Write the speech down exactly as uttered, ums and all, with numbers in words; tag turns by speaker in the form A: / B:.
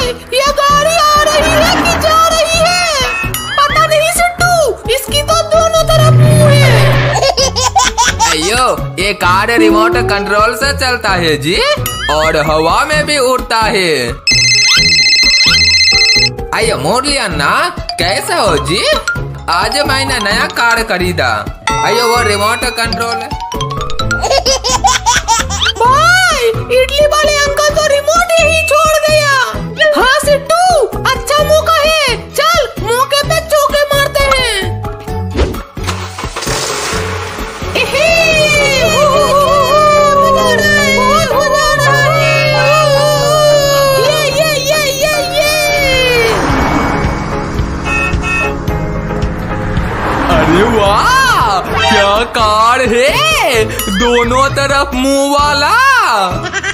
A: ये गाड़ी आ रही है कि जा रही है? पता नहीं सिट्टू, इसकी तो दोनों तरफ मुंह है।
B: अयो, ये कार रिमोट कंट्रोल से चलता है जी, और हवा में भी उड़ता है। अयो मुरली अन्ना, कैसा हो जी? आज मैंने नया कार खरीदा। अयो वो रिमोट कंट्रोल है।
A: भाई, इडली वाले अंकल तो रिमोट ही छोड़ गया। हाँ सिट्टू, अच्छा मौका है, चल मौके पे चौके मारते हैं। एहे, हो, हो, हो, हो, मजा आ रहा है, बहुत मजा आ रहा है। ये ये ये ये ये
B: अरे वाह, क्या कार है, दोनों तरफ मुंह वाला।